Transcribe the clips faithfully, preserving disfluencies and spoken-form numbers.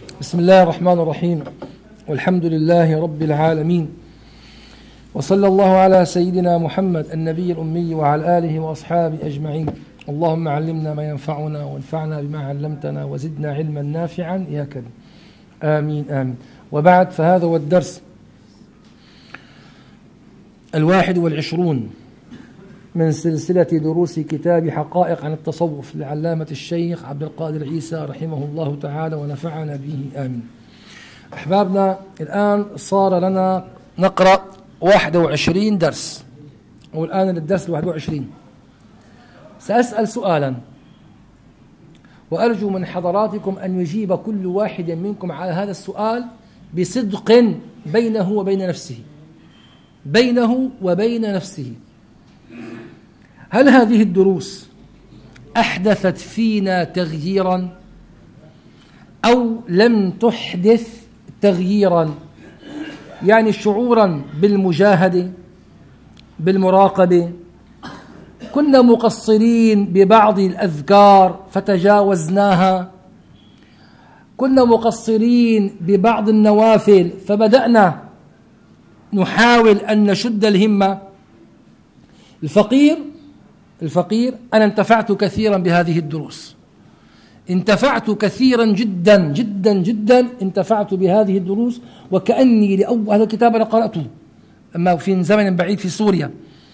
بسم الله الرحمن الرحيم، والحمد لله رب العالمين، وصلى الله على سيدنا محمد النبي الأمي وعلى آله وأصحابه أجمعين. اللهم علمنا ما ينفعنا وانفعنا بما علمتنا وزدنا علما نافعا يا كريم، آمين آمين. وبعد، فهذا هو الدرس الواحد والعشرون من سلسلة دروس كتاب حقائق عن التصوف لعلامة الشيخ عبد القادر عيسى رحمه الله تعالى ونفعنا به آمين. أحبابنا، الآن صار لنا نقرأ واحد وعشرين درس، والآن للدرس الواحد وعشرين. سأسأل سؤالا وأرجو من حضراتكم أن يجيب كل واحد منكم على هذا السؤال بصدق بينه وبين نفسه بينه وبين نفسه. هل هذه الدروس أحدثت فينا تغييرا أو لم تحدث تغييرا؟ يعني شعورا بالمجاهدة، بالمراقبة، كنا مقصرين ببعض الأذكار فتجاوزناها، كنا مقصرين ببعض النوافل فبدأنا نحاول أن نشد الهمة. الفقير الفقير أنا انتفعت كثيرا بهذه الدروس، انتفعت كثيرا جدا جدا جدا انتفعت بهذه الدروس، وكأني لأول هذا الكتاب أنا قرأته أما في زمن بعيد في سوريا،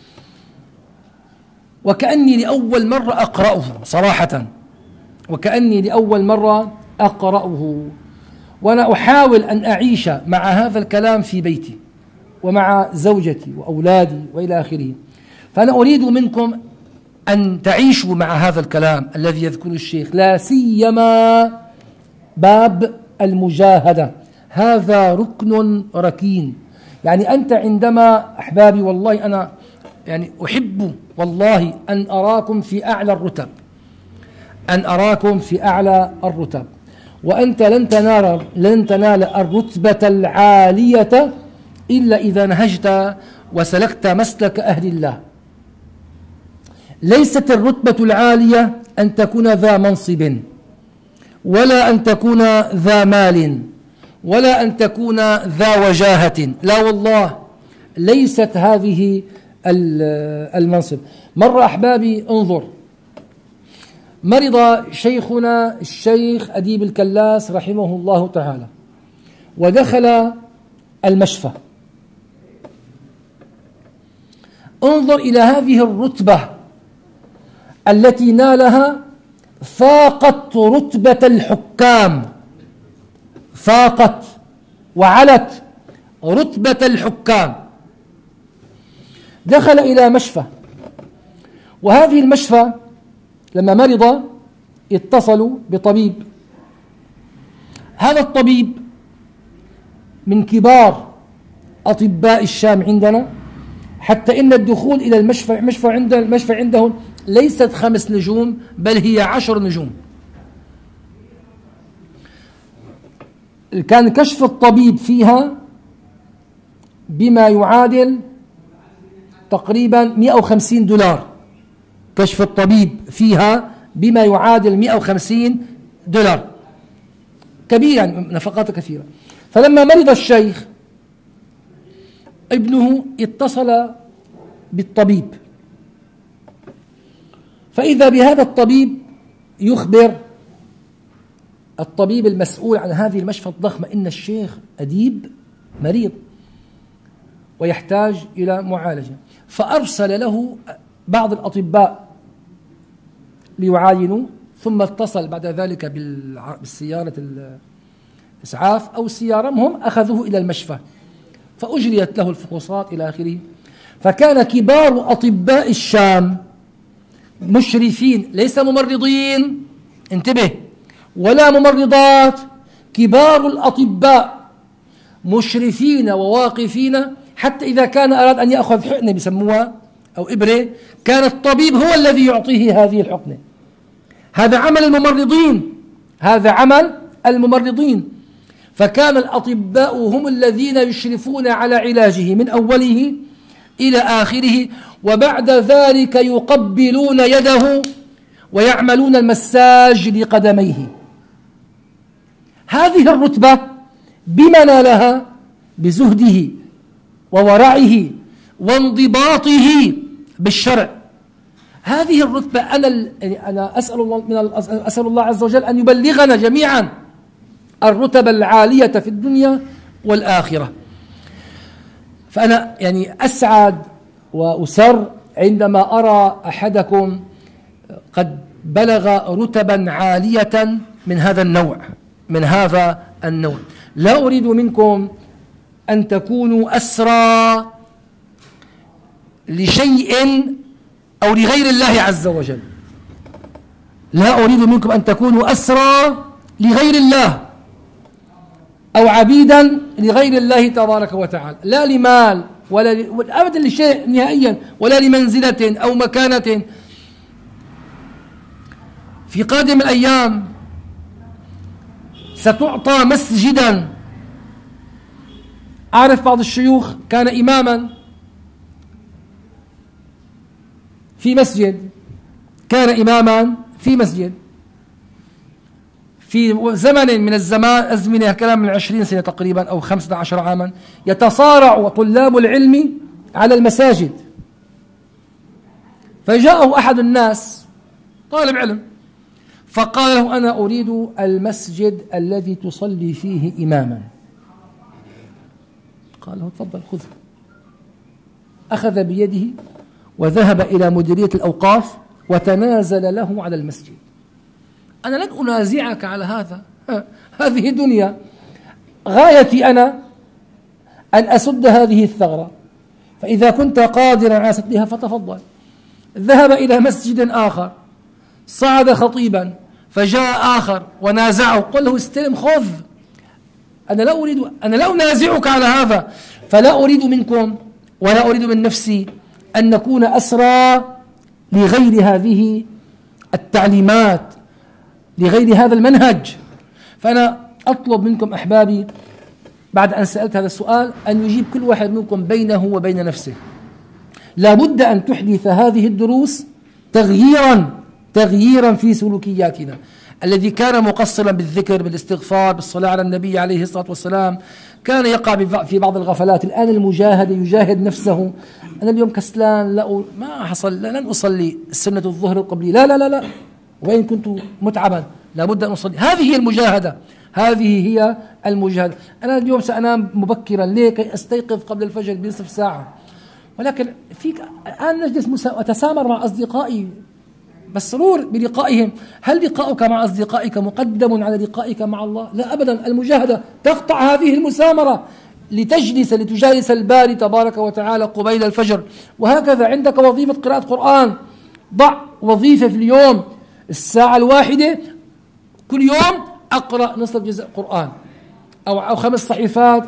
وكأني لأول مرة أقرأه صراحة، وكأني لأول مرة أقرأه، وأنا أحاول أن أعيش مع هذا الكلام في بيتي ومع زوجتي وأولادي وإلى آخره. فأنا أريد منكم أن تعيشوا مع هذا الكلام الذي يذكره الشيخ، لا سيما باب المجاهدة. هذا ركن ركين. يعني أنت عندما أحبابي، والله أنا يعني أحب والله أن أراكم في أعلى الرتب، أن أراكم في أعلى الرتب، وأنت لن تنال لن تنال الرتبة العالية إلا إذا نهجت وسلكت مسلك أهل الله. ليست الرتبة العالية أن تكون ذا منصب، ولا أن تكون ذا مال، ولا أن تكون ذا وجاهة، لا والله، ليست هذه المنصب. مرة أحبابي انظر، مرض شيخنا الشيخ أديب الكلاس رحمه الله تعالى، ودخل المشفى. انظر إلى هذه الرتبة التي نالها، فاقت رتبة الحكام، فاقت وعلت رتبة الحكام. دخل إلى مشفى، وهذه المشفى لما مرض اتصلوا بطبيب. هذا الطبيب من كبار أطباء الشام عندنا، حتى إن الدخول إلى المشفى مشفى عند المشفى عندهم ليست خمس نجوم بل هي عشر نجوم. كان كشف الطبيب فيها بما يعادل تقريبا مئة وخمسين دولار، كشف الطبيب فيها بما يعادل مئة وخمسين دولار، كبير يعني نفقات كثيرة. فلما مرض الشيخ ابنه اتصل بالطبيب، فإذا بهذا الطبيب يخبر الطبيب المسؤول عن هذه المشفى الضخمة إن الشيخ أديب مريض ويحتاج إلى معالجة، فأرسل له بعض الأطباء ليعاينوا، ثم اتصل بعد ذلك بالسيارة الإسعاف أو السيارة، هم أخذوه إلى المشفى فأجريت له الفحوصات إلى آخره. فكان كبار أطباء الشام مشرفين، ليس ممرضين، انتبه، ولا ممرضات، كبار الأطباء مشرفين وواقفين، حتى إذا كان أراد أن يأخذ حقنة بسموها أو إبرة، كان الطبيب هو الذي يعطيه هذه الحقنة. هذا عمل الممرضين، هذا عمل الممرضين. فكان الأطباء هم الذين يشرفون على علاجه من أوله إلى آخره، وبعد ذلك يقبلون يده ويعملون المساج لقدميه. هذه الرتبة بما نالها؟ بزهده وورعه وانضباطه بالشرع. هذه الرتبة أنا يعني أنا أسأل الله من أسأل الله عز وجل أن يبلغنا جميعا الرتب العالية في الدنيا والآخرة. فأنا يعني أسعد وأسر عندما أرى أحدكم قد بلغ رتبا عالية من هذا النوع من هذا النوع. لا أريد منكم أن تكونوا أسرى لشيء أو لغير الله عز وجل. لا أريد منكم أن تكونوا أسرى لغير الله أو عبيدا لغير الله تبارك وتعالى، لا لمال ولا أبدا لشيء نهائيا، ولا لمنزلة أو مكانة. في قادم الأيام ستعطى مسجدا. أعرف بعض الشيوخ كان إماما في مسجد كان إماما في مسجد في زمن من الزمان أزمنة كلام من عشرين سنة تقريبا أو خمسة عشر عاما يتصارع طلاب العلم على المساجد. فجاءه أحد الناس طالب علم فقال له: أنا أريد المسجد الذي تصلي فيه إماما. قال له: تفضل خذه. أخذ بيده وذهب إلى مديرية الأوقاف وتنازل له على المسجد. أنا لن أنازعك على هذا، هذه دنيا. غايتي أنا أن أسد هذه الثغرة، فإذا كنت قادرا على سدها فتفضل. ذهب إلى مسجد آخر، صعد خطيبا، فجاء آخر ونازعه، قل له: استلم خذ. أنا لا أريد أنا لا أنازعك على هذا. فلا أريد منكم ولا أريد من نفسي أن نكون أسرى لغير هذه التعليمات، لغير هذا المنهج. فأنا أطلب منكم أحبابي بعد أن سألت هذا السؤال أن يجيب كل واحد منكم بينه وبين نفسه. لا بد أن تحدث هذه الدروس تغييرا تغييرا في سلوكياتنا. الذي كان مقصرا بالذكر بالاستغفار بالصلاة على النبي عليه الصلاة والسلام كان يقع في بعض الغفلات. الآن المجاهد يجاهد نفسه. أنا اليوم كسلان، لا ما حصل، لن أصلي سنة الظهر القبلي، لا لا لا لا وإن كنت متعبا لابد أن أصلي. هذه هي المجاهدة، هذه هي المجاهدة. أنا اليوم سأنام مبكرا ليه؟ كي أستيقظ قبل الفجر بنصف ساعة. ولكن فيك الآن نجلس أتسامر مع أصدقائي بالسرور بلقائهم. هل لقاؤك مع أصدقائك مقدم على لقائك مع الله؟ لا أبدا. المجاهدة تقطع هذه المسامرة لتجلس لتجالس الباري تبارك وتعالى قبيل الفجر. وهكذا عندك وظيفة قراءة قرآن، ضع وظيفة في اليوم الساعة الواحدة كل يوم أقرأ نصف جزء قرآن أو أو خمس صحيفات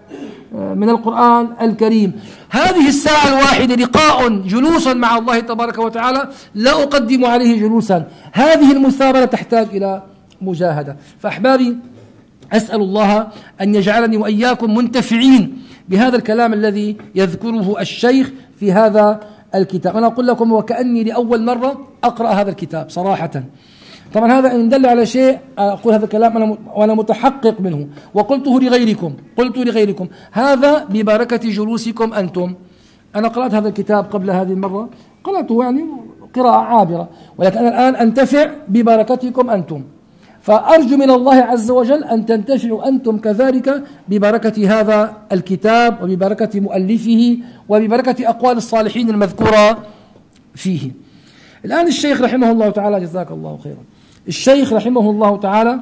من القرآن الكريم. هذه الساعة الواحدة لقاء جلوس مع الله تبارك وتعالى لا أقدم عليه جلوسا. هذه المثابرة تحتاج إلى مجاهدة. فأحبابي أسأل الله أن يجعلني وإياكم منتفعين بهذا الكلام الذي يذكره الشيخ في هذا الكتاب. أنا أقول لكم وكأني لأول مرة أقرأ هذا الكتاب صراحة. طبعا هذا إن دل على شيء أقول هذا الكلام أنا وأنا متحقق منه، وقلته لغيركم قلت لغيركم هذا ببركة جلوسكم أنتم. أنا قرأت هذا الكتاب قبل هذه المرة، قرأته يعني قراءة عابرة، ولكن أنا الآن أنتفع ببركتكم أنتم. فأرجو من الله عز وجل أن تنتفعوا أنتم كذلك ببركة هذا الكتاب وببركة مؤلفه وببركة أقوال الصالحين المذكورة فيه. الآن الشيخ رحمه الله تعالى، جزاك الله خيرا، الشيخ رحمه الله تعالى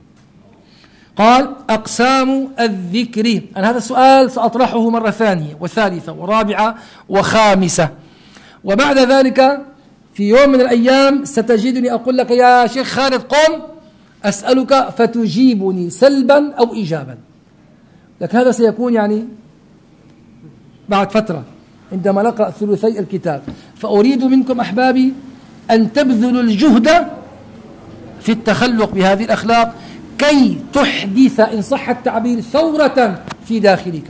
قال: أقسام الذكر. أنا هذا السؤال سأطرحه مرة ثانية وثالثة ورابعة وخامسة، وبعد ذلك في يوم من الأيام ستجدني أقول لك: يا شيخ خالد قم أسألك فتجيبني سلبا أو إيجابا. لكن هذا سيكون يعني بعد فترة عندما نقرأ ثلثي الكتاب. فأريد منكم أحبابي أن تبذلوا الجهد في التخلق بهذه الأخلاق كي تحدث إن صح التعبير ثورة في داخلك.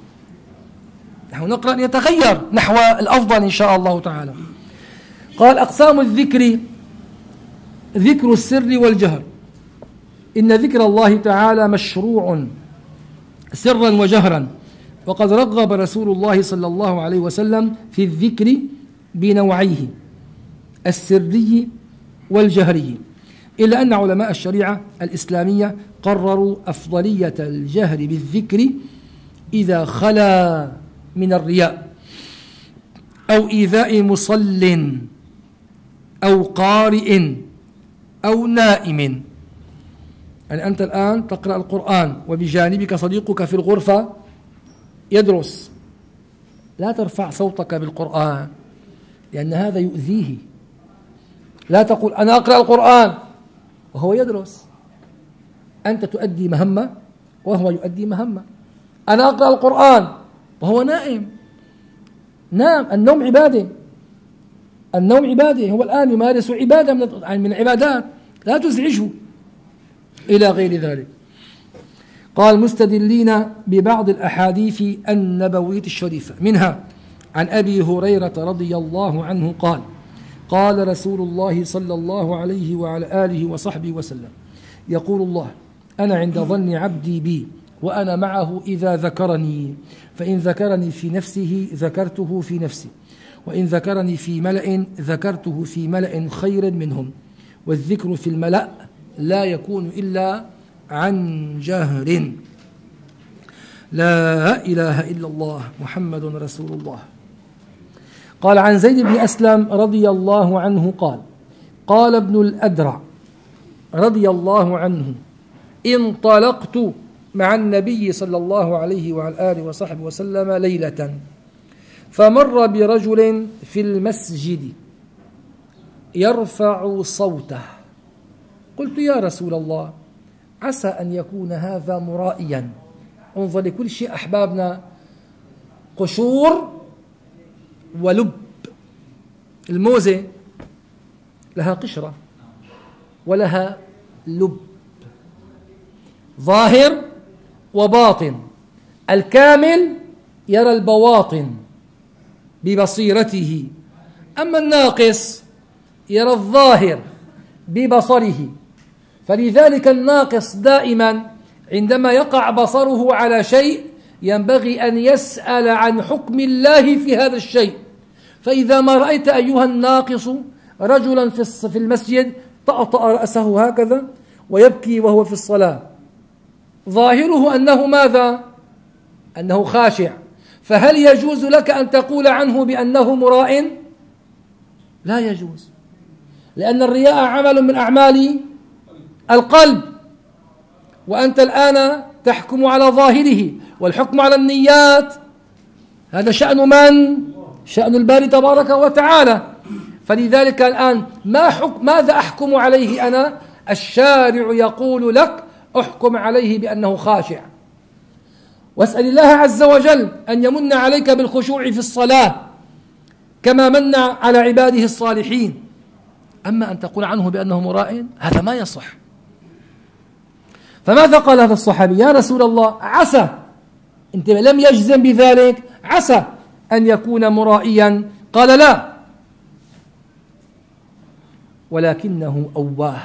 نحن نقرأ أن يتغير نحو الأفضل إن شاء الله تعالى. قال: أقسام الذكر: ذكر السر والجهر. إن ذكر الله تعالى مشروع سرا وجهرا، وقد رغب رسول الله صلى الله عليه وسلم في الذكر بنوعيه السري والجهري، إلا أن علماء الشريعة الإسلامية قرروا أفضلية الجهر بالذكر إذا خلا من الرياء أو إيذاء مصل أو قارئ أو نائم. يعني أنت الآن تقرأ القرآن وبجانبك صديقك في الغرفة يدرس، لا ترفع صوتك بالقرآن لأن هذا يؤذيه. لا تقول أنا أقرأ القرآن وهو يدرس، أنت تؤدي مهمة وهو يؤدي مهمة. أنا أقرأ القرآن وهو نائم، نام، النوم عبادة، النوم عبادة، هو الآن يمارس عبادة من العبادات، لا تزعجه إلى غير ذلك. قال مستدلين ببعض الأحاديث النبوية الشريفة، منها عن أبي هريرة رضي الله عنه قال قال رسول الله صلى الله عليه وعلى آله وصحبه وسلم يقول الله أنا عند ظن عبدي بي وأنا معه إذا ذكرني، فإن ذكرني في نفسه ذكرته في نفسي، وإن ذكرني في ملأ ذكرته في ملأ خير منهم. والذكر في الملأ لا يكون إلا عن جهر. لا إله إلا الله محمد رسول الله. قال عن زيد بن أسلم رضي الله عنه قال قال ابن الأدرع رضي الله عنه انطلقت مع النبي صلى الله عليه وعلى آله وصحبه وسلم ليلة، فمر برجل في المسجد يرفع صوته، قلت يا رسول الله عسى أن يكون هذا مرائيا. انظر لكل شيء أحبابنا قشور ولب. الموزة لها قشرة ولها لب، ظاهر وباطن. الكامل يرى البواطن ببصيرته، أما الناقص يرى الظاهر ببصره. فلذلك الناقص دائما عندما يقع بصره على شيء ينبغي أن يسأل عن حكم الله في هذا الشيء. فإذا ما رأيت أيها الناقص رجلا في المسجد طأطأ رأسه هكذا ويبكي وهو في الصلاة، ظاهره أنه ماذا؟ أنه خاشع، فهل يجوز لك أن تقول عنه بأنه مراء؟ لا يجوز، لأن الرياء عمل من أعمال القلب، وأنت الآن تحكم على ظاهره، والحكم على النيات هذا شأن من؟ شأن الباري تبارك وتعالى. فلذلك الآن ما حكم ماذا أحكم عليه أنا؟ الشارع يقول لك احكم عليه بأنه خاشع، واسأل الله عز وجل أن يمن عليك بالخشوع في الصلاة كما من على عباده الصالحين. أما أن تقول عنه بأنه مراء هذا ما يصح. فماذا قال هذا الصحابي؟ يا رسول الله عسى، انت لم يجزم بذلك، عسى أن يكون مرائيا. قال لا، ولكنه أواه،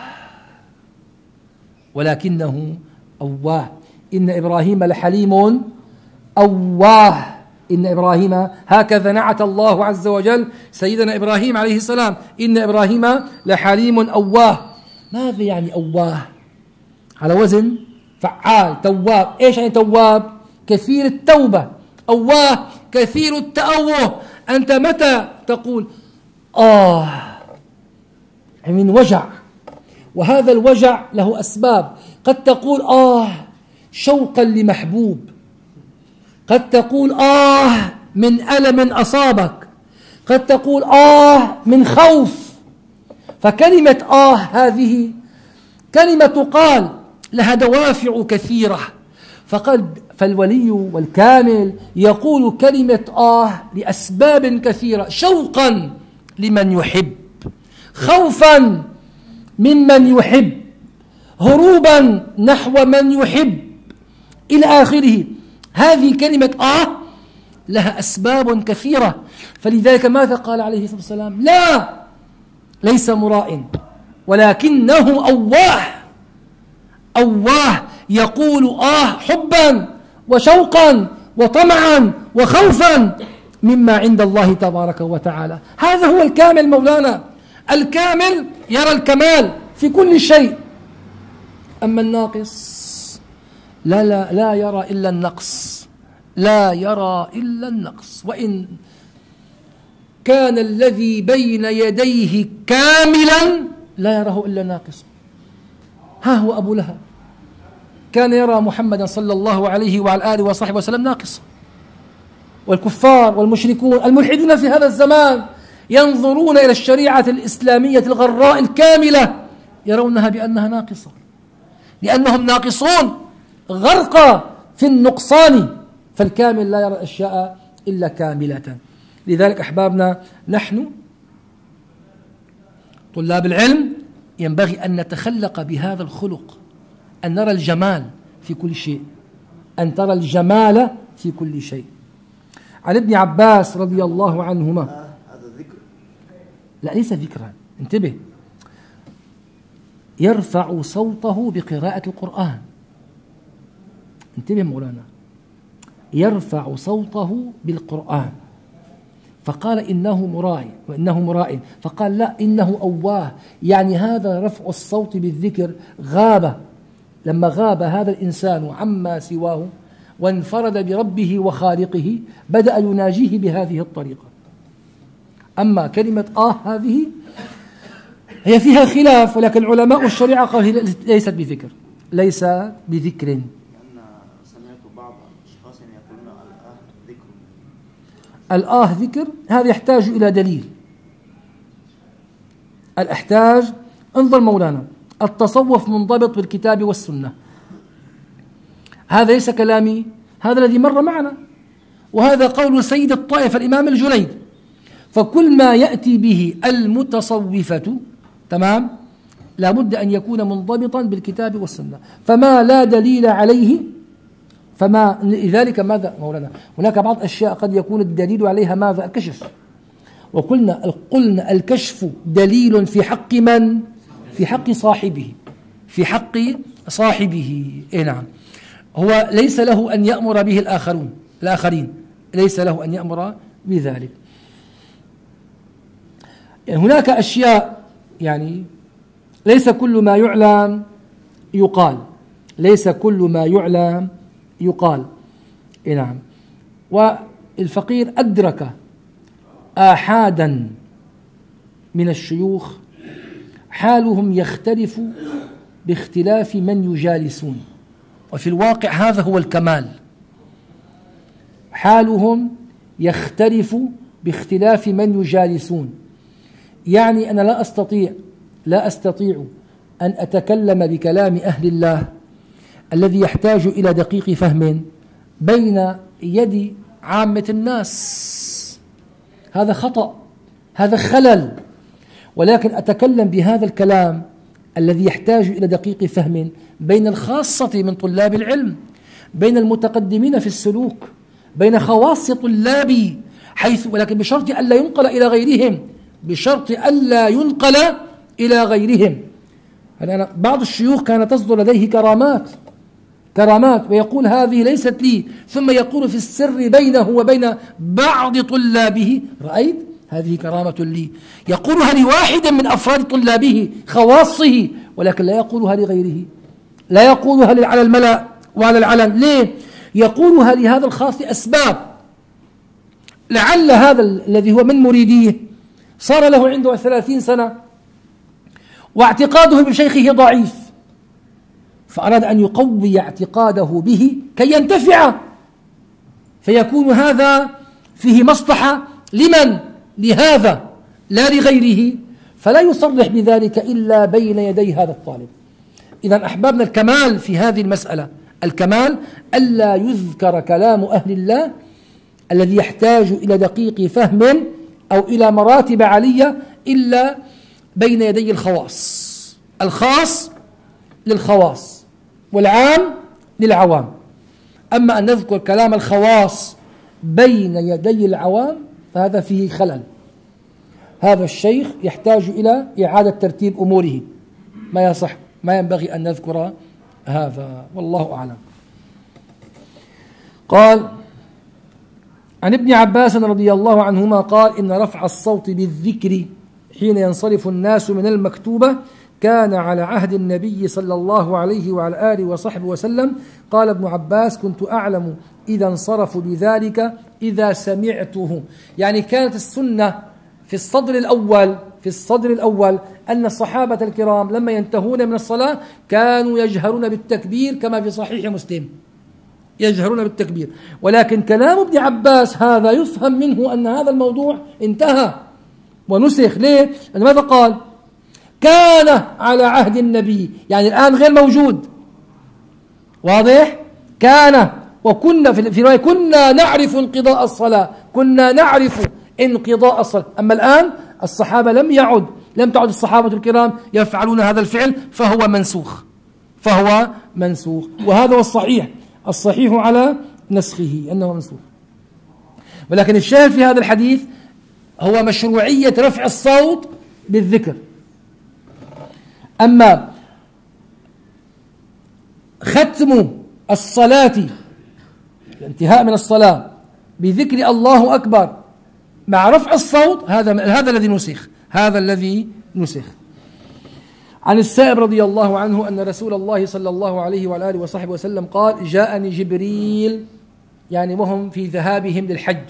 ولكنه أواه. إن إبراهيم لحليم أواه. إن إبراهيم، هكذا نعت الله عز وجل سيدنا إبراهيم عليه السلام، إن إبراهيم لحليم أواه. ماذا يعني أواه؟ على وزن فعال، تواب. إيش يعني تواب؟ كثير التوبة. أواه كثير التأوه. أنت متى تقول آه من وجع، وهذا الوجع له أسباب. قد تقول آه شوقا لمحبوب، قد تقول آه من ألم أصابك، قد تقول آه من خوف. فكلمة آه هذه كلمة تقال لها دوافع كثيرة. فقد فالولي والكامل يقول كلمة آه لأسباب كثيرة: شوقا لمن يحب، خوفا ممن يحب، هروبا نحو من يحب، إلى آخره. هذه كلمة آه لها أسباب كثيرة. فلذلك ماذا قال عليه الصلاة والسلام؟ لا، ليس مراء ولكنه أواه. أواه يقول آه حبا وشوقا وطمعا وخوفا مما عند الله تبارك وتعالى. هذا هو الكامل مولانا. الكامل يرى الكمال في كل شيء، أما الناقص لا لا لا يرى إلا النقص، لا يرى إلا النقص. وإن كان الذي بين يديه كاملا لا يراه إلا ناقصا. ها هو أبو لهب كان يرى محمدا صلى الله عليه وعلى آله وصحبه وسلم ناقصا، والكفار والمشركون الملحدون في هذا الزمان ينظرون إلى الشريعة الإسلامية الغراء الكاملة يرونها بأنها ناقصة، لأنهم ناقصون غرقى في النقصان، فالكامل لا يرى الأشياء إلا كاملة. لذلك أحبابنا نحن طلاب العلم ينبغي أن نتخلق بهذا الخلق، أن نرى الجمال في كل شيء، أن ترى الجمال في كل شيء. عن ابن عباس رضي الله عنهما، هذا ذكر؟ لا ليس ذكرا، انتبه، يرفع صوته بقراءة القرآن. انتبه مولانا، يرفع صوته بالقرآن، فقال إنه مراعي وإنه مرائي، فقال لا إنه أواه، يعني هذا رفع الصوت بالذكر غاب، لما غاب هذا الإنسان عما سواه وانفرد بربه وخالقه بدأ يناجيه بهذه الطريقة. أما كلمة آه هذه هي فيها خلاف، ولكن علماء الشريعة قالوا ليست بذكر، ليس بذكر. لأن سمعت بعض الأشخاص يقولون الآه ذكر. الآه ذكر، هذا يحتاج إلى دليل. الأحتاج، انظر مولانا، التصوف منضبط بالكتاب والسنة، هذا ليس كلامي، هذا الذي مر معنا، وهذا قول سيد الطائفة الإمام الجنيد. فكل ما يأتي به المتصوفة تمام لابد أن يكون منضبطا بالكتاب والسنة، فما لا دليل عليه فما لذلك ماذا مولانا؟ هناك بعض الأشياء قد يكون الدليل عليها ماذا؟ الكشف. وقلنا قلنا الكشف دليل في حق من؟ في حق صاحبه، في حق صاحبه. إيه نعم، هو ليس له أن يأمر به الآخرون الآخرين، ليس له أن يأمر بذلك. هناك أشياء يعني ليس كل ما يعلم يقال، ليس كل ما يعلم يقال. إيه نعم. والفقير أدرك آحادا من الشيوخ حالهم يختلف باختلاف من يجالسون، وفي الواقع هذا هو الكمال، حالهم يختلف باختلاف من يجالسون. يعني أنا لا أستطيع لا أستطيع أن أتكلم بكلام أهل الله الذي يحتاج إلى دقيق فهم بين يد عامة الناس، هذا خطأ، هذا خلل. ولكن أتكلم بهذا الكلام الذي يحتاج إلى دقيق فهم بين الخاصة من طلاب العلم، بين المتقدمين في السلوك، بين خواص طلابي، حيث ولكن بشرط ألا ينقل إلى غيرهم، بشرط ألا ينقل إلى غيرهم. أنا بعض الشيوخ كان تصدر لديه كرامات كرامات ويقول هذه ليست لي، ثم يقول في السر بينه وبين بعض طلابه رأيت هذه كرامة لي، يقولها لواحد من أفراد طلابه خواصه، ولكن لا يقولها لغيره، لا يقولها على الملأ وعلى العلن. ليه؟ يقولها لهذا الخاص لأسباب، لعل هذا الذي هو من مريديه صار له عنده ثلاثين سنة واعتقاده بشيخه ضعيف، فأراد أن يقوي اعتقاده به كي ينتفع، فيكون هذا فيه مصلحة لمن؟ لهذا لا لغيره، فلا يصرح بذلك إلا بين يدي هذا الطالب. إذن أحبابنا الكمال في هذه المسألة، الكمال ألا يذكر كلام أهل الله الذي يحتاج إلى دقيق فهم أو إلى مراتب عالية إلا بين يدي الخواص، الخاص للخواص والعام للعوام. أما أن نذكر كلام الخواص بين يدي العوام فهذا فيه خلل، هذا الشيخ يحتاج إلى إعادة ترتيب أموره، ما يصح، ما ينبغي أن نذكر هذا والله أعلم. قال عن ابن عباس رضي الله عنهما قال إن رفع الصوت بالذكر حين ينصرف الناس من المكتوبة كان على عهد النبي صلى الله عليه وعلى آله وصحبه وسلم. قال ابن عباس كنت أعلم إذا انصرفوا بذلك إذا سمعته. يعني كانت السنة في الصدر الأول في الصدر الأول أن الصحابة الكرام لما ينتهون من الصلاة كانوا يجهرون بالتكبير كما في صحيح مسلم، يجهرون بالتكبير. ولكن كلام ابن عباس هذا يفهم منه أن هذا الموضوع انتهى ونسخ. ليه؟ لأن ماذا قال؟ كان على عهد النبي، يعني الآن غير موجود. واضح؟ كان وكنا في رواية كنا نعرف انقضاء الصلاة، كنا نعرف انقضاء الصلاة. أما الآن الصحابة لم يعد لم تعد الصحابة الكرام يفعلون هذا الفعل، فهو منسوخ فهو منسوخ وهذا هو الصحيح الصحيح على نسخه أنه منسوخ. ولكن الشاهد في هذا الحديث هو مشروعية رفع الصوت بالذكر. أما ختم الصلاة الانتهاء من الصلاة بذكر الله أكبر مع رفع الصوت هذا هذا الذي نسخ هذا الذي نسخ. عن السائب رضي الله عنه أن رسول الله صلى الله عليه وعلى آله وصحبه وسلم قال جاءني جبريل، يعني وهم في ذهابهم للحج،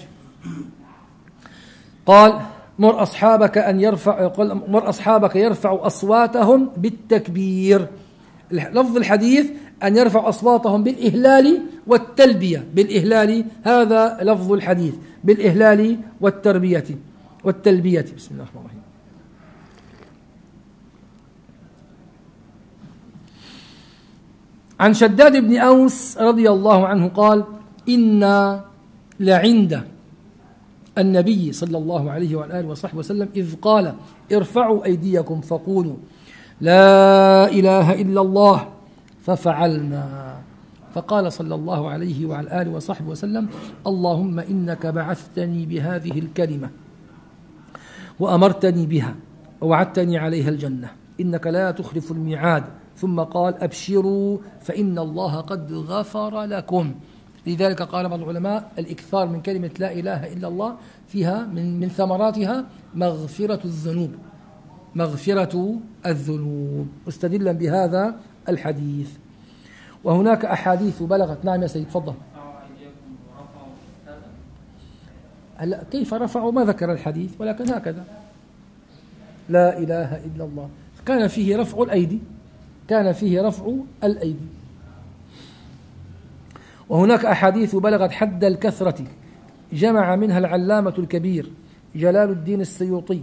قال مر أصحابك أن يرفع قل مر أصحابك يرفعوا أصواتهم بالتكبير. لفظ الحديث أن يرفعوا أصواتهم بالإهلال والتلبية، بالإهلال هذا لفظ الحديث، بالإهلال والتربية والتلبية. بسم الله الرحمن الرحيم. عن شداد بن أوس رضي الله عنه قال إنا لعند النبي صلى الله عليه وعلى آله وصحبه وسلم إذ قال ارفعوا أيديكم فقولوا لا إله إلا الله ففعلنا، فقال صلى الله عليه وعلى آله وصحبه وسلم اللهم إنك بعثتني بهذه الكلمة وأمرتني بها ووعدتني عليها الجنة إنك لا تخلف الميعاد. ثم قال أبشروا فإن الله قد غفر لكم. لذلك قال بعض العلماء الإكثار من كلمة لا إله إلا الله فيها من, من ثمراتها مغفرة الذنوب مغفرة الذنوب مستدلا بهذا الحديث. وهناك أحاديث بلغت. نعم يا سيد تفضل. هلا كيف رفعوا ما ذكر الحديث، ولكن هكذا لا إله إلا الله كان فيه رفع الأيدي كان فيه رفع الأيدي. وهناك أحاديث بلغت حد الكثرة جمع منها العلامة الكبير جلال الدين السيوطي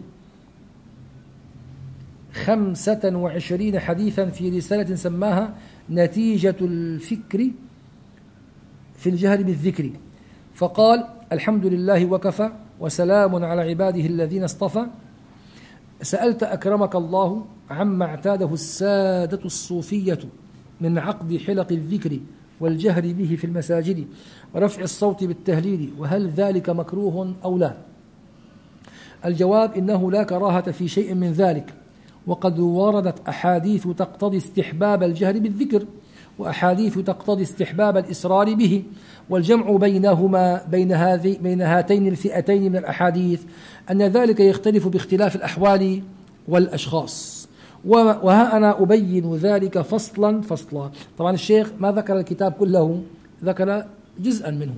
خمسة وعشرين حديثا في رسالة سماها نتيجة الفكر في الجهر بالذكر، فقال الحمد لله وكفى وسلام على عباده الذين اصطفى. سألت أكرمك الله عما اعتاده السادة الصوفية من عقد حلق الذكر والجهر به في المساجد ورفع الصوت بالتهليل، وهل ذلك مكروه أو لا؟ الجواب إنه لا كراهة في شيء من ذلك، وقد وردت أحاديث تقتضي استحباب الجهر بالذكر وأحاديث تقتضي استحباب الإسرار به، والجمع بينهما بين هذه بين هاتين الفئتين من الأحاديث أن ذلك يختلف باختلاف الأحوال والأشخاص. وها أنا أبين ذلك فصلا فصلا. طبعا الشيخ ما ذكر الكتاب كله، ذكر جزءا منه.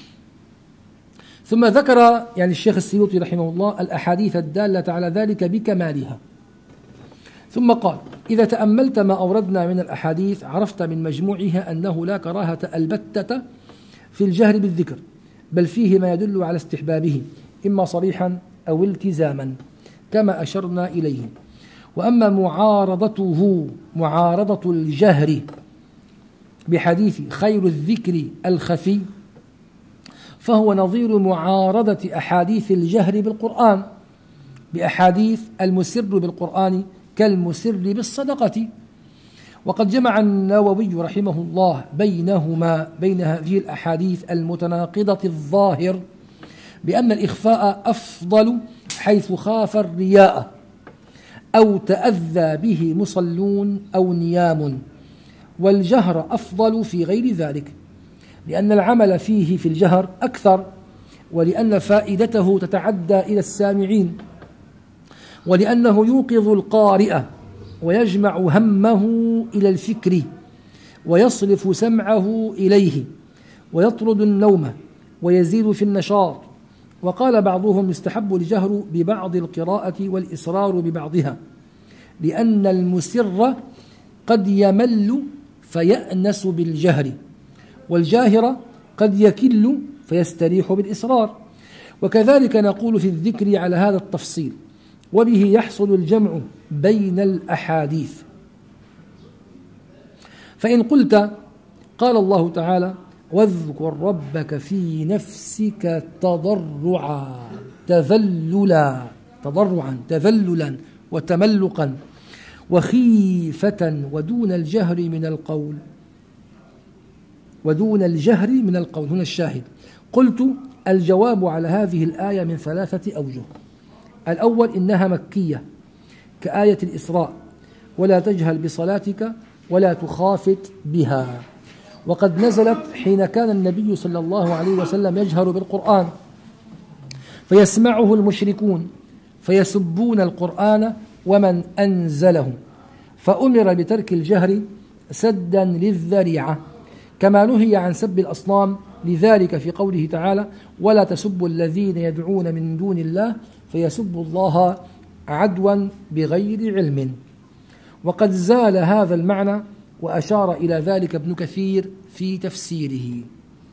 ثم ذكر يعني الشيخ السيوطي رحمه الله الأحاديث الدالة على ذلك بكمالها. ثم قال إذا تأملت ما أوردنا من الأحاديث عرفت من مجموعها أنه لا كراهة البتة في الجهر بالذكر، بل فيه ما يدل على استحبابه إما صريحا أو التزاما كما أشرنا إليه. وأما معارضته معارضة الجهر بحديث خير الذكر الخفي فهو نظير معارضة أحاديث الجهر بالقرآن بأحاديث المسر بالقرآن كالمسر بالصدقة. وقد جمع النووي رحمه الله بينهما بين هذه الأحاديث المتناقضة الظاهر بأن الإخفاء أفضل حيث خاف الرياء أو تأذى به مصلون أو نيام، والجهر أفضل في غير ذلك، لأن العمل فيه في الجهر أكثر، ولأن فائدته تتعدى إلى السامعين، ولأنه يوقظ القارئ ويجمع همه إلى الفكر ويصرف سمعه إليه ويطرد النوم ويزيد في النشاط. وقال بعضهم يستحب الجهر ببعض القراءة والإصرار ببعضها، لأن المسر قد يمل فيأنس بالجهر، والجاهر قد يكل فيستريح بالإصرار. وكذلك نقول في الذكر على هذا التفصيل، وبه يحصل الجمع بين الأحاديث. فإن قلت قال الله تعالى: واذكر ربك في نفسك تضرعا تذللا تضرعا تذللا وتملقا وخيفة ودون الجهر من القول ودون الجهر من القول هنا الشاهد. قلت: الجواب على هذه الآية من ثلاثة أوجه. الأول: إنها مكية كآية الإسراء: ولا تجهل بصلاتك ولا تخافت بها، وقد نزلت حين كان النبي صلى الله عليه وسلم يجهر بالقرآن فيسمعه المشركون فيسبون القرآن ومن أنزله، فأمر بترك الجهر سدا للذريعة، كما نهي عن سب الأصنام، لذلك في قوله تعالى: ولا تسبوا الذين يدعون من دون الله فيسبوا الله عدوا بغير علم. وقد زال هذا المعنى، وأشار إلى ذلك ابن كثير في تفسيره.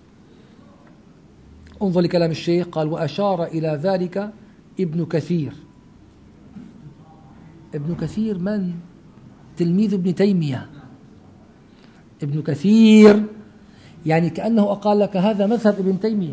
انظر لكلام الشيخ، قال: وأشار إلى ذلك ابن كثير. ابن كثير من؟ تلميذ ابن تيمية. ابن كثير يعني كأنه أقال لك هذا مذهب ابن تيمية،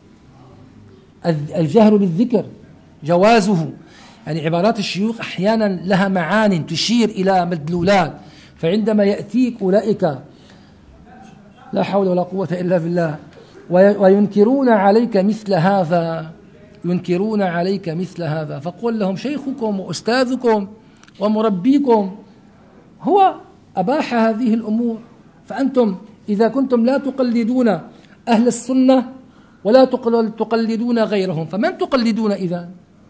الجهر بالذكر جوازه. يعني عبارات الشيوخ أحيانا لها معان تشير إلى مدلولات، فعندما يأتيك أولئك لا حول ولا قوة إلا بالله وينكرون عليك مثل هذا ينكرون عليك مثل هذا فقل لهم: شيخكم وأستاذكم ومربيكم هو أباح هذه الأمور، فأنتم إذا كنتم لا تقلدون أهل السنة ولا تقلدون غيرهم، فمن تقلدون إذا؟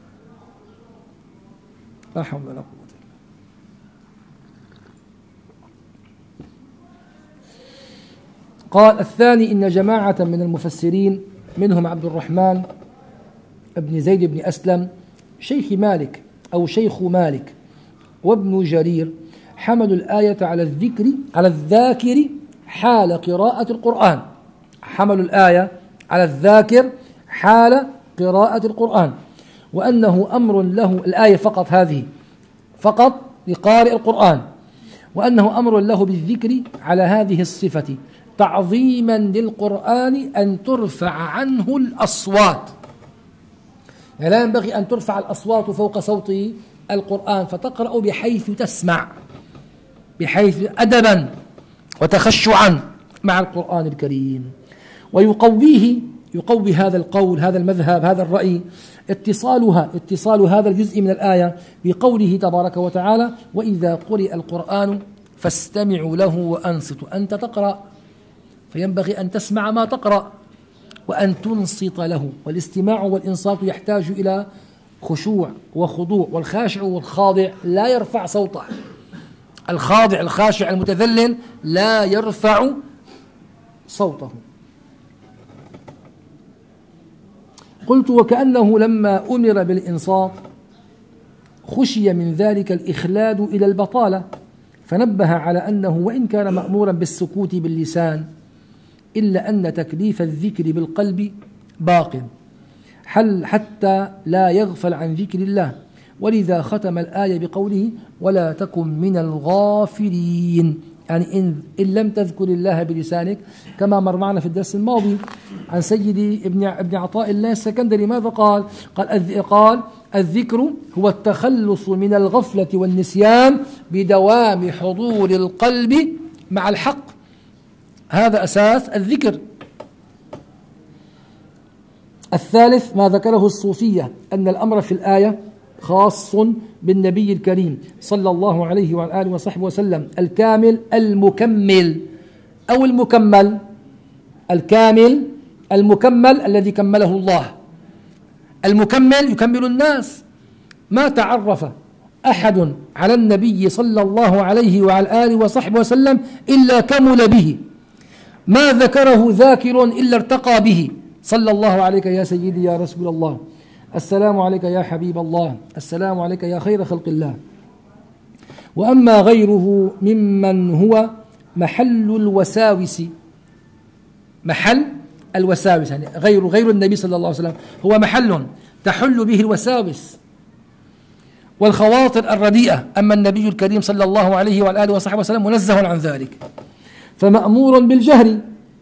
لا حول ولا قوة. قال: الثاني: إن جماعة من المفسرين منهم عبد الرحمن ابن زيد بن أسلم شيخ مالك أو شيخ مالك وابن جرير حملوا الآية على الذكر على الذاكر حال قراءة القرآن حملوا الآية على الذاكر حال قراءة القرآن، وأنه أمر له الآية فقط هذه فقط لقارئ القرآن، وأنه أمر له بالذكر على هذه الصفة تعظيما للقرآن أن ترفع عنه الأصوات. يعني لا ينبغي أن ترفع الأصوات فوق صوت القرآن، فتقرأ بحيث تسمع، بحيث أدبا وتخشعا مع القرآن الكريم. ويقويه يقوي هذا القول هذا المذهب هذا الرأي اتصالها اتصال هذا الجزء من الآية بقوله تبارك وتعالى: وإذا قرئ القرآن فاستمعوا له وأنصتوا. أنت تقرأ فينبغي أن تسمع ما تقرأ وأن تنصت له، والاستماع والإنصات يحتاج إلى خشوع وخضوع، والخاشع والخاضع لا يرفع صوته، الخاضع الخاشع المتذلل لا يرفع صوته. قلت: وكأنه لما أمر بالإنصات خشي من ذلك الإخلاد إلى البطالة، فنبه على أنه وإن كان مأمورا بالسكوت باللسان إلا أن تكليف الذكر بالقلب باق حل حتى لا يغفل عن ذكر الله، ولذا ختم الآية بقوله: ولا تكن من الغافلين، يعني إن, إن لم تذكر الله بلسانك، كما مر معنا في الدرس الماضي عن سيدي ابن ابن عطاء الله السكندري. ماذا قال؟ قال قال الذكر هو التخلص من الغفلة والنسيان بدوام حضور القلب مع الحق، هذا أساس الذكر. الثالث ما ذكره الصوفية أن الأمر في الآية خاص بالنبي الكريم صلى الله عليه وعلى آله وصحبه وسلم الكامل المكمل أو المكمل. الكامل المكمل الذي كمله الله، المكمل يكمل الناس. ما تعرف أحد على النبي صلى الله عليه وعلى آله وصحبه وسلم إلا كمل به، ما ذكره ذاكر إلا ارتقى به. صلى الله عليك يا سيدي يا رسول الله، السلام عليك يا حبيب الله، السلام عليك يا خير خلق الله. وأما غيره ممن هو محل الوساوس، محل الوساوس يعني غير غير النبي صلى الله عليه وسلم هو محل تحل به الوساوس والخواطر الرديئة. أما النبي الكريم صلى الله عليه وعلى آله وصحبه وسلم منزه عن ذلك، فمأمور بالجهر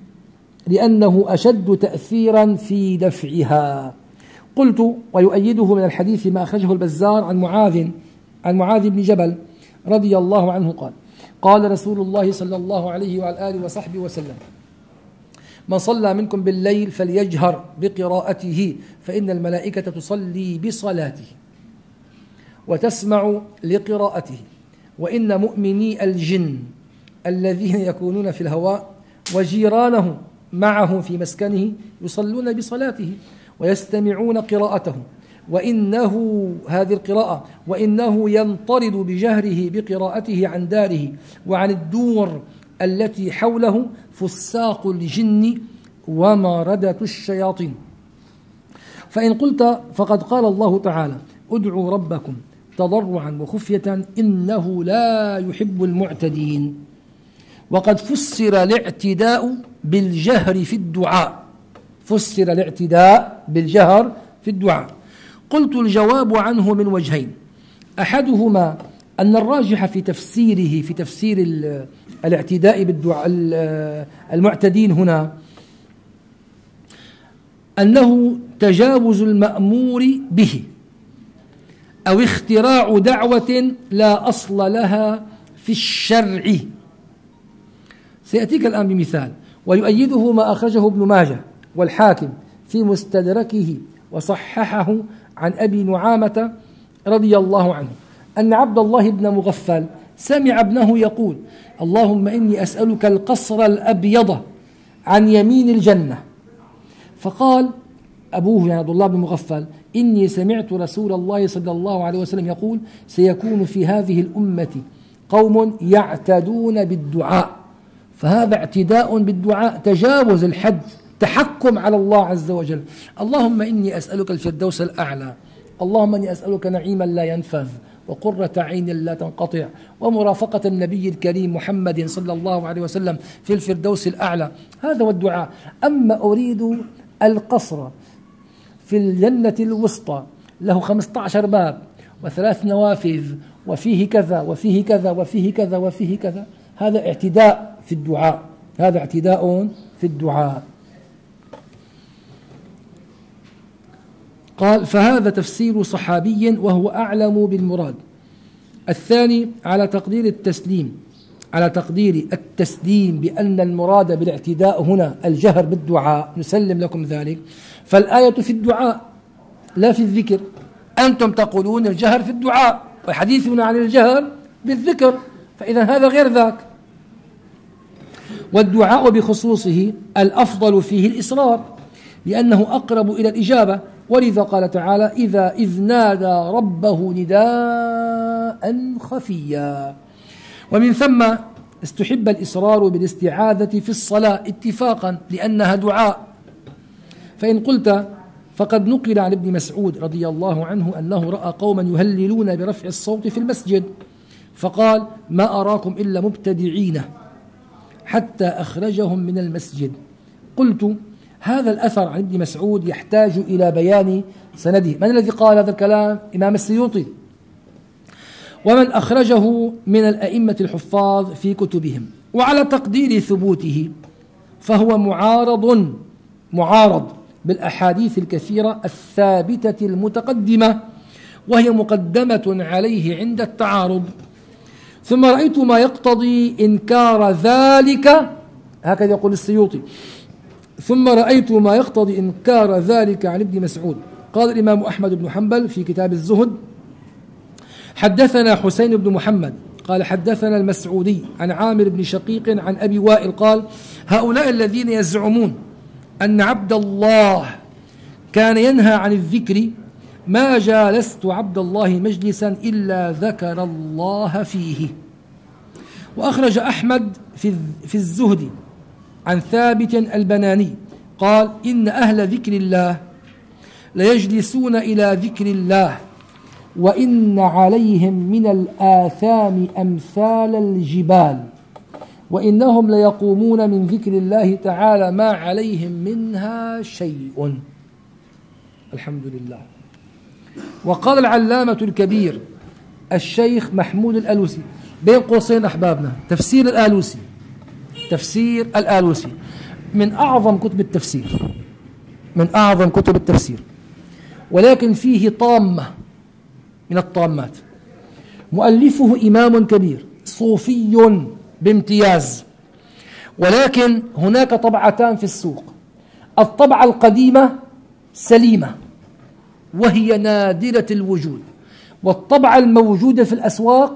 لأنه أشد تأثيرا في دفعها. قلت ويؤيده من الحديث ما أخرجه البزار عن معاذ عن معاذ بن جبل رضي الله عنه قال: قال رسول الله صلى الله عليه وعلى آله وصحبه وسلم: من صلى منكم بالليل فليجهر بقراءته فإن الملائكة تصلي بصلاته وتسمع لقراءته، وإن مؤمني الجن الذين يكونون في الهواء وجيرانه معه في مسكنه يصلون بصلاته ويستمعون قراءته، وإنه هذه القراءة وإنه ينطرد بجهره بقراءته عن داره وعن الدور التي حوله فساق الجن ومردة الشياطين. فإن قلت فقد قال الله تعالى: ادعوا ربكم تضرعا وخفية إنه لا يحب المعتدين. وقد فسر الاعتداء بالجهر في الدعاء، فسر الاعتداء بالجهر في الدعاء. قلت الجواب عنه من وجهين: أحدهما أن الراجح في تفسيره في تفسير الاعتداء بالدعاء المعتدين هنا أنه تجاوز المأمور به أو اختراع دعوة لا أصل لها في الشرع. سيأتيك الآن بمثال. ويؤيده ما أخرجه ابن ماجه والحاكم في مستدركه وصححه عن أبي نعامة رضي الله عنه أن عبد الله بن مغفل سمع ابنه يقول: اللهم إني أسألك القصر الأبيض عن يمين الجنة. فقال أبوه يعني عبد الله بن مغفل: إني سمعت رسول الله صلى الله عليه وسلم يقول: سيكون في هذه الأمة قوم يعتدون بالدعاء. فهذا اعتداء بالدعاء، تجاوز الحد، تحكم على الله عز وجل. اللهم إني أسألك الفردوس الأعلى، اللهم إني أسألك نعيما لا ينفذ وقرة عين لا تنقطع ومرافقة النبي الكريم محمد صلى الله عليه وسلم في الفردوس الأعلى. هذا هو الدعاء. أما أريد القصر في الجنة الوسطى له خمسة عشر باب وثلاث نوافذ وفيه كذا وفيه كذا وفيه كذا وفيه كذا، هذا اعتداء في الدعاء، هذا اعتداء في الدعاء. قال: فهذا تفسير صحابي وهو أعلم بالمراد. الثاني على تقدير التسليم على تقدير التسليم بأن المراد بالاعتداء هنا الجهر بالدعاء، نسلم لكم ذلك. فالآية في الدعاء لا في الذكر. أنتم تقولون الجهر في الدعاء وحديثنا عن الجهر بالذكر، فإذا هذا غير ذاك. والدعاء بخصوصه الأفضل فيه الإصرار لأنه أقرب إلى الإجابة، ولذا قال تعالى: إذا إذ نادى ربه نداء خفيا. ومن ثم استحب الإصرار بالاستعاذة في الصلاة اتفاقا لأنها دعاء. فإن قلت فقد نقل عن ابن مسعود رضي الله عنه أنه رأى قوما يهللون برفع الصوت في المسجد فقال: ما أراكم إلا مبتدعين حتى أخرجهم من المسجد. قلت: هذا الأثر عن ابن مسعود يحتاج إلى بيان سنده. من الذي قال هذا الكلام؟ إمام السيوطي، ومن أخرجه من الأئمة الحفاظ في كتبهم. وعلى تقدير ثبوته فهو معارض معارض بالأحاديث الكثيرة الثابتة المتقدمة، وهي مقدمة عليه عند التعارض. ثم رأيت ما يقتضي إنكار ذلك، هكذا يقول السيوطي، ثم رأيت ما يقتضي إنكار ذلك عن ابن مسعود. قال الإمام أحمد بن حنبل في كتاب الزهد: حدثنا حسين بن محمد قال حدثنا المسعودي عن عامر بن شقيق عن أبي وائل قال هؤلاء الذين يزعمون أن عبد الله كان ينهى عن الذكر ما جالست عبد الله مجلسا إلا ذكر الله فيه. وأخرج أحمد في في الزهد عن ثابت البناني قال إن أهل ذكر الله ليجلسون إلى ذكر الله وإن عليهم من الآثام أمثال الجبال وإنهم ليقومون من ذكر الله تعالى ما عليهم منها شيء. الحمد لله. وقال العلامة الكبير الشيخ محمود الآلوسي بين قوسين أحبابنا تفسير الآلوسي تفسير الآلوسي من أعظم كتب التفسير من أعظم كتب التفسير، ولكن فيه طامة من الطامات. مؤلفه إمام كبير صوفي بامتياز، ولكن هناك طبعتان في السوق، الطبعة القديمة سليمة وهي نادرة الوجود، والطبعة الموجودة في الأسواق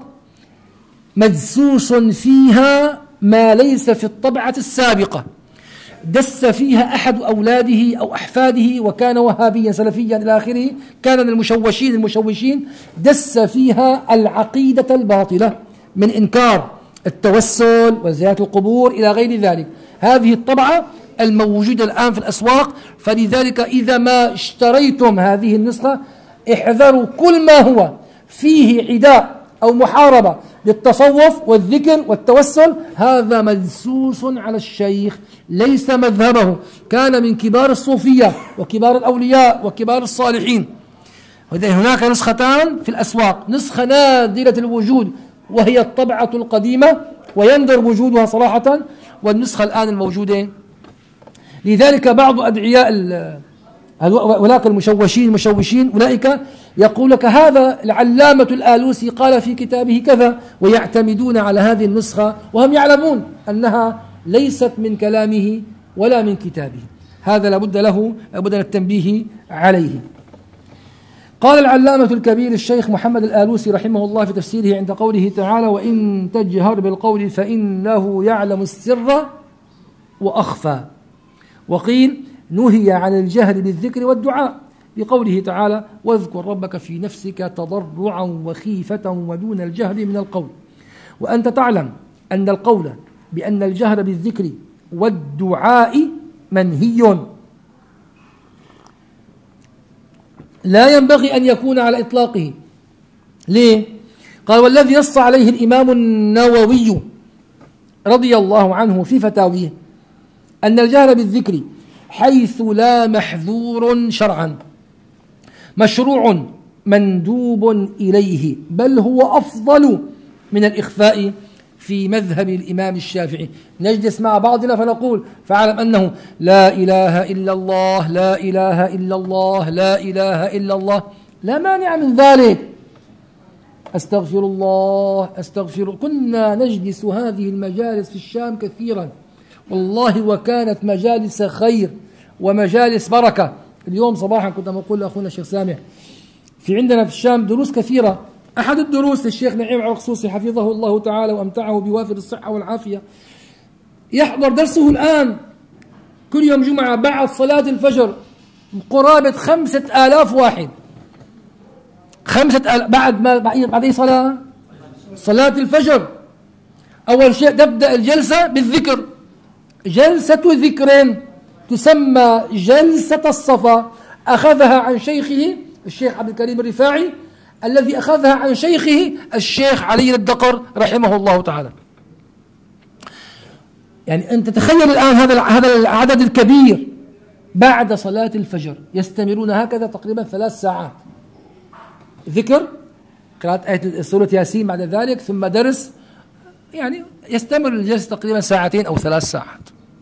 مدسوس فيها ما ليس في الطبعة السابقة، دس فيها أحد أولاده أو أحفاده وكان وهابيا سلفيا إلى آخره، كان من المشوشين المشوشين دس فيها العقيدة الباطلة من إنكار التوسل وزيارة القبور إلى غير ذلك. هذه الطبعة الموجودة الآن في الأسواق، فلذلك إذا ما اشتريتم هذه النسخة احذروا كل ما هو فيه عداء أو محاربة للتصوف والذكر والتوسل، هذا مدسوس على الشيخ ليس مذهبه، كان من كبار الصوفية وكبار الأولياء وكبار الصالحين. هناك نسختان في الأسواق، نسخة نادرة الوجود وهي الطبعة القديمة ويندر وجودها صراحة، والنسخة الآن الموجودة. لذلك بعض أدعياء أولئك المشوشين المشوشين أولئك يقول لك هذا العلامة الآلوسي قال في كتابه كذا، ويعتمدون على هذه النسخة وهم يعلمون أنها ليست من كلامه ولا من كتابه. هذا لابد له لابد من التنبيه عليه. قال العلامة الكبير الشيخ محمد الآلوسي رحمه الله في تفسيره عند قوله تعالى وإن تجهر بالقول فإنه يعلم السر وأخفى، وقيل نهي عن الجهر بالذكر والدعاء بقوله تعالى واذكر ربك في نفسك تضرعا وخيفة ودون الجهر من القول. وأنت تعلم أن القول بأن الجهر بالذكر والدعاء منهي، لا ينبغي أن يكون على إطلاقه. ليه؟ قال والذي نص عليه الإمام النووي رضي الله عنه في فتاويه أن الجهر بالذكر حيث لا محذور شرعا مشروع مندوب إليه، بل هو أفضل من الإخفاء في مذهب الإمام الشافعي. نجلس مع بعضنا فنقول فاعلم أنه لا إله إلا الله لا إله إلا الله لا إله إلا الله، لا مانع من ذلك. أستغفر الله أستغفر. كنا نجلس هذه المجالس في الشام كثيرا والله، وكانت مجالس خير ومجالس بركة. اليوم صباحا كنت أقول لأخونا الشيخ سامح في عندنا في الشام دروس كثيرة، أحد الدروس للشيخ نعيم عرقسوسي حفظه الله تعالى وأمتعه بوافر الصحة والعافية، يحضر درسه الآن كل يوم جمعة بعد صلاة الفجر قرابة خمسة آلاف واحد. خمسة آلاف بعد ما بعد أي صلاة؟ صلاة الفجر. أول شيء تبدأ الجلسة بالذكر، جلسة ذكر تسمى جلسة الصفا، أخذها عن شيخه الشيخ عبد الكريم الرفاعي الذي أخذها عن شيخه الشيخ علي الدقر رحمه الله تعالى. يعني أنت تخيل الآن هذا هذا العدد الكبير بعد صلاة الفجر يستمرون هكذا تقريبا ثلاث ساعات ذكر، قراءة آية سورة ياسين بعد ذلك ثم درس، يعني يستمر الجلسة تقريبا ساعتين أو ثلاث ساعات.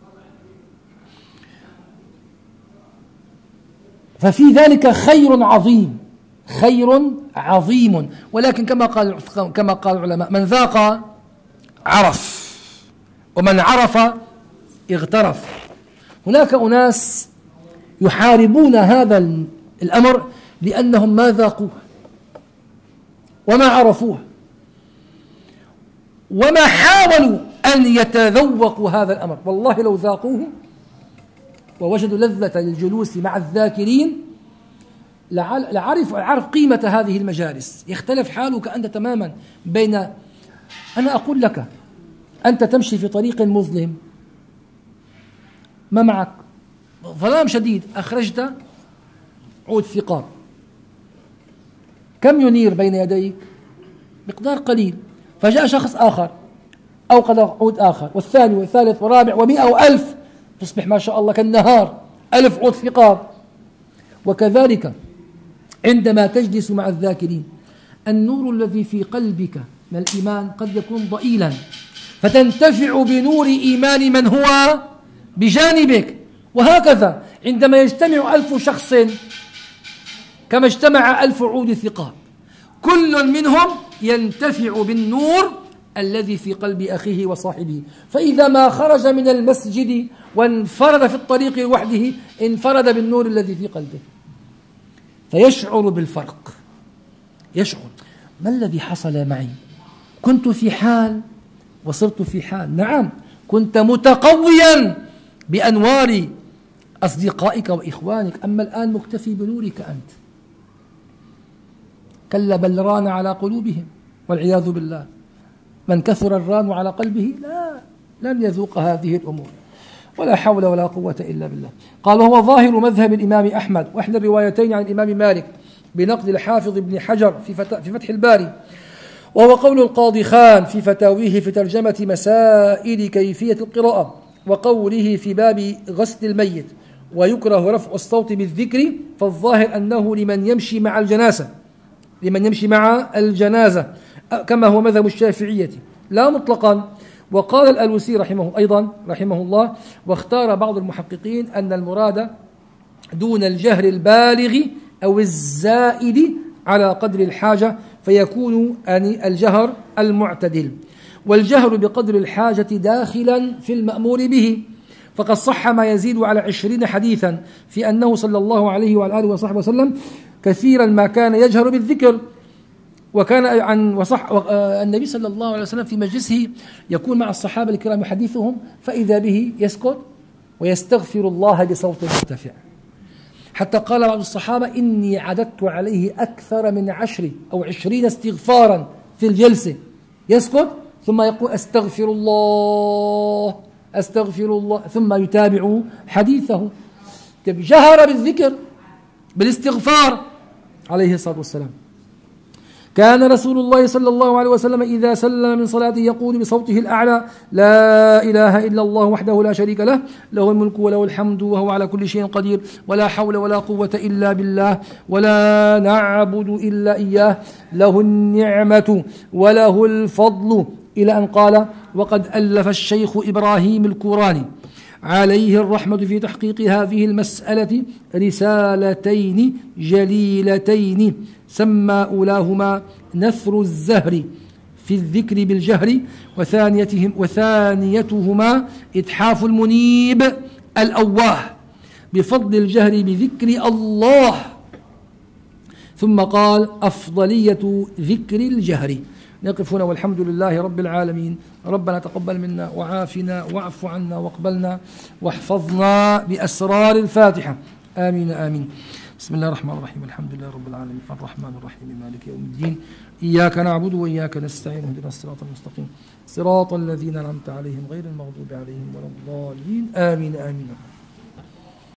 ففي ذلك خير عظيم خير عظيم، ولكن كما قال كما قال العلماء من ذاق عرف ومن عرف اغترف. هناك أناس يحاربون هذا الأمر لأنهم ما ذاقوه وما عرفوها وما حاولوا أن يتذوقوا هذا الأمر. والله لو ذاقوه ووجدوا لذة الجلوس مع الذاكرين لعرف عرف قيمة هذه المجالس. يختلف حالك أنت تماما بين، أنا أقول لك أنت تمشي في طريق مظلم، ما معك ظلام شديد، أخرجت عود ثقاب، كم ينير بين يديك؟ مقدار قليل. فجاء شخص آخر أوقد عود آخر والثاني والثالث والرابع ومئة وألف، تصبح ما شاء الله كالنهار، ألف عود ثقاب. وكذلك عندما تجلس مع الذاكرين النور الذي في قلبك من الإيمان قد يكون ضئيلا، فتنتفع بنور إيمان من هو بجانبك. وهكذا عندما يجتمع ألف شخص كما اجتمع ألف عود ثقاب، كل منهم ينتفع بالنور الذي في قلب أخيه وصاحبه. فإذا ما خرج من المسجد وانفرد في الطريق لوحده انفرد بالنور الذي في قلبه، فيشعر بالفرق. يشعر ما الذي حصل معي؟ كنت في حال وصرت في حال. نعم، كنت متقويا بأنوار أصدقائك وإخوانك، أما الآن مكتفي بنورك أنت. كلا بل ران على قلوبهم والعياذ بالله. من كثر الران على قلبه لا لن يذوق هذه الأمور. ولا حول ولا قوة إلا بالله. قال وهو ظاهر مذهب الإمام أحمد وإحدى الروايتين عن الإمام مالك بنقد الحافظ ابن حجر في فتح الباري، وهو قول القاضي خان في فتاويه في ترجمة مسائل كيفية القراءة، وقوله في باب غسل الميت ويكره رفع الصوت بالذكر، فالظاهر أنه لمن يمشي مع الجنازة لمن يمشي مع الجنازة كما هو مذهب الشافعية لا مطلقا. وقال الألوسي رحمه أيضا رحمه الله، واختار بعض المحققين أن المراد دون الجهر البالغ أو الزائد على قدر الحاجة، فيكون الجهر المعتدل، والجهر بقدر الحاجة داخلا في المأمور به. فقد صح ما يزيد على عشرين حديثا في أنه صلى الله عليه وعلى آله وصحبه وسلم كثيرا ما كان يجهر بالذكر. وكان عن وصح النبي صلى الله عليه وسلم في مجلسه يكون مع الصحابة الكرام يحدثهم، فإذا به يسكت ويستغفر الله بصوت مرتفع، حتى قال بعض الصحابة إني عددت عليه أكثر من عشر أو عشرين استغفارا في الجلسة. يسكت ثم يقول أستغفر الله أستغفر الله ثم يتابع حديثه. جهر بالذكر بالاستغفار عليه الصلاة والسلام. كان رسول الله صلى الله عليه وسلم إذا سلم من صلاته يقول بصوته الأعلى لا إله إلا الله وحده لا شريك له، له الملك وله الحمد وهو على كل شيء قدير، ولا حول ولا قوة إلا بالله، ولا نعبد إلا إياه، له النعمة وله الفضل، إلى أن قال وقد ألف الشيخ إبراهيم الكوراني عليه الرحمة في تحقيق هذه المسألة رسالتين جليلتين، سمى أولاهما نثر الزهر في الذكر بالجهر، وثانيتهم وثانيتهما إتحاف المنيب الأواه بفضل الجهر بذكر الله. ثم قال أفضلية ذكر الجهر. نقف هنا والحمد لله رب العالمين. ربنا تقبل منا وعافنا واعف عنا واقبلنا واحفظنا بأسرار الفاتحة، آمين آمين. بسم الله الرحمن الرحيم، الحمد لله رب العالمين، الرحمن الرحيم، مالك يوم الدين، إياك نعبد وإياك نستعين، اهدنا الصراط المستقيم، صراط الذين أنعمت عليهم غير المغضوب عليهم ولا الضالين، آمين آمين.